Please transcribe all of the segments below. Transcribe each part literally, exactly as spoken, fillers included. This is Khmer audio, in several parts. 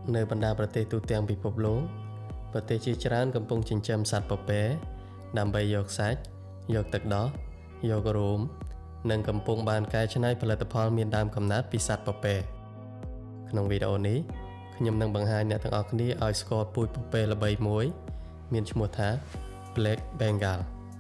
ในบรรดาประเทศទូទាំងពិភពលោកប្រទេសជាច្រើនកំពុងចិញ្ចឹមសត្វពពែដើម្បីយកសាច់យកទឹកដោះយករោមនិងកំពុងបានកែច្នៃផលិតផលមានដើមកំណើតពីសត្វពពែក្នុងវីដេអូនេះខ្ញុំនឹងបង្ហាញអ្នកទាំងអស់គ្នាឲ្យស្គាល់ពូជពពែល្បីមួយមានឈ្មោះថា Black Bengal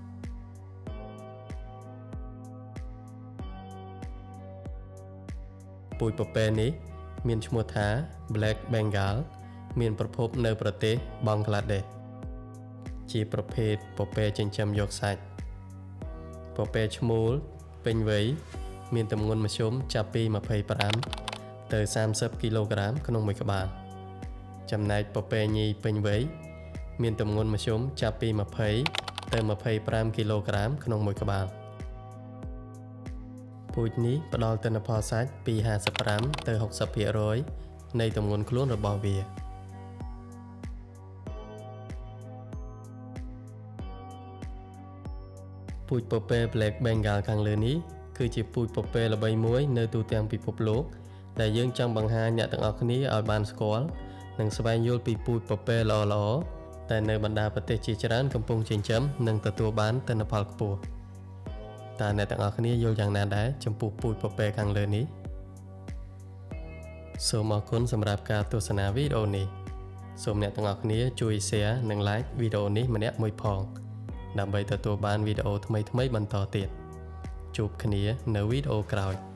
ពូជពពែនេះមានឈ្មោះថា Black Bengal មានប្រភពនៅប្រទេសបង់ក្លាដេសជាប្រភេទពពែចិញ្ចឹមយកសាច់ពពែឈ្មោលពេញវ័យមានទម្ងន់មធ្យមចាប់ពីម្ភៃប្រាំទៅសាមសិបគីឡូក្រាមក្នុងមួយក្បាលចំណែកពពែញីពេញវ័យមានទម្ងន់មធ្យមចាប់ពីម្ភៃទៅម្ភៃប្រាំគីឡូក្រាមក្នុងមួយក្បាលពូជនេះផ្ដល់ទិន្នផលសាច់ពីห้าสิบห้าទៅหกสิบភាគរយនៃទម្ងន់ខ្លួនរបស់វាពូជពពែ Black Bengal ខាងលើនេះគឺជាពូជពពែល្បីមួយនៅទូទាំងពិភពលោកដែលយើងចង់បង្ហាញអ្នកទាំងអស់គ្នាឲ្យបានស្គាល់និងស្វែងយល់ពីពូជពពែល្អៗតែនៅបណ្ដាប្រទេសជាច្រើនកំពុងចិញ្ចឹមនិងទទួលបានទិន្នផលខ្ពស់តើអ្នកទាំងអស់គ្នាយល់យ៉ាងណាដែរចំពោះពូជពពែខាងលើនេះសូមអរគុណសម្រាប់ការទស្សនាវីដេអូនេះសូមអ្នកទាំងអស់គ្នាជួយ share និង like វីដេអូនេះម្នាក់មួយផងដើម្បីទទួលបានវីដេអូថ្មីៗបន្តទៀតជួបគ្នានៅវីដេអូក្រោយ